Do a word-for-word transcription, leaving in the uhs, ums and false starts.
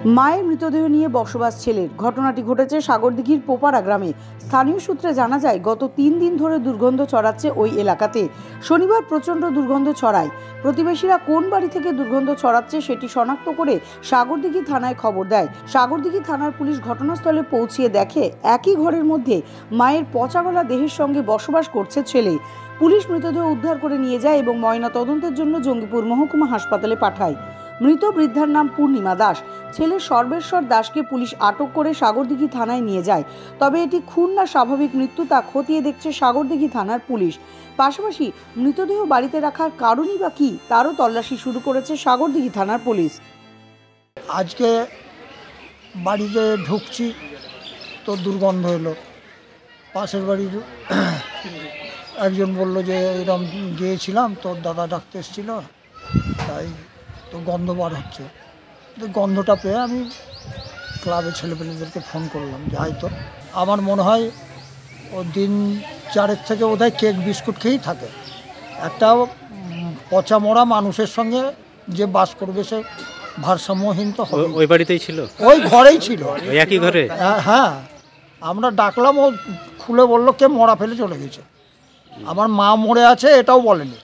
মায়ের মৃতদেহ নিয়ে বসবাস ছেলের। ঘটনাটি ঘটেছে সাগরদিঘির পোপারা গ্রামে। স্থানীয় সূত্রে জানা যায়, গত তিন দিন ধরে দুর্গন্ধ ছড়াচ্ছে ওই এলাকাতে। শনিবার প্রচণ্ড দুর্গন্ধ ছড়ায়। প্রতিবেশীরা কোন বাড়ি থেকে দুর্গন্ধ ছড়াচ্ছে সেটি শনাক্ত করে সাগরদিঘি থানায় খবর দেয়। সাগরদিঘি থানার পুলিশ ঘটনাস্থলে পৌঁছিয়ে দেখে একই ঘরের মধ্যে মায়ের পচাগলা দেহের সঙ্গে বসবাস করছে ছেলে। পুলিশ মৃতদেহ উদ্ধার করে নিয়ে যায় এবং ময়না তদন্তের জন্য জঙ্গিপুর মহকুমা হাসপাতালে পাঠায়। মৃত বৃদ্ধার নাম পূর্ণিমা দাস। ছেলে সর্বেশ্বর দাসকে পুলিশ আটক করে সাগরদিঘি থানায় নিয়ে যায়। তবে এটি খুন না স্বাভাবিক মৃত্যু তা খতিয়ে দেখছে সাগরদিঘি থানার পুলিশ। পাশাপাশি মৃতদেহ বাড়িতে রাখার কারণই বা কী তারও তল্লাশি শুরু করেছে সাগরদিঘি থানার পুলিশ। আজকে বাড়িতে ঢুকছি তো দুর্গন্ধ এলো। পাশের বাড়ির একজন বলল যে এরকম গিয়েছিলাম, তোর দাদা ডাকতে এসেছিল, তাই তো গন্ধ বার হচ্ছে। তো গন্ধটা পেয়ে আমি ক্লাবের ছেলেপেলেদেরকে ফোন করলাম যে হয়তো আমার মনে হয় ও দিন চারেক থেকে বোধহয় কেক বিস্কুট খেয়েই থাকে। একটা পচা মরা মানুষের সঙ্গে যে বাস করবে সে ভারসাম্যহীন তো হবে। ওই বাড়িতেই ছিল, ওই ঘরেই ছিল, ওই একই ঘরে। হ্যাঁ, আমরা ডাকলাম, ও খুলে বললো কে মরা ফেলে চলে গেছে। আমার মা মরে আছে এটাও বলেনি।